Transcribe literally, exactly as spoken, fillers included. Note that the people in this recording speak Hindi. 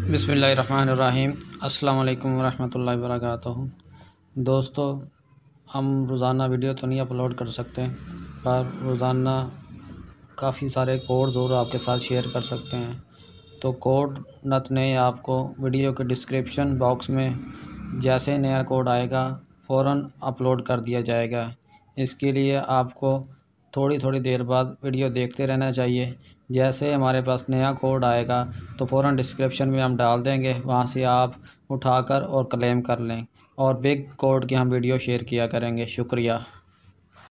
बिस्मिल्लाहिर्रहमानिर्रहीम। अस्सलाम वालेकुम रहमतुल्लाहि व बरकातुहू। दोस्तों, हम रोज़ाना वीडियो तो नहीं अपलोड कर सकते, पर रोज़ाना काफ़ी सारे कोड ज़रूर आपके साथ शेयर कर सकते हैं। तो कोड नत नए आपको वीडियो के डिस्क्रिप्शन बॉक्स में जैसे नया कोड आएगा फ़ौरन अपलोड कर दिया जाएगा। इसके लिए आपको थोड़ी थोड़ी देर बाद वीडियो देखते रहना चाहिए। जैसे हमारे पास नया कोड आएगा तो फ़ौरन डिस्क्रिप्शन में हम डाल देंगे, वहाँ से आप उठाकर और क्लेम कर लें, और बिग कोड की हम वीडियो शेयर किया करेंगे। शुक्रिया।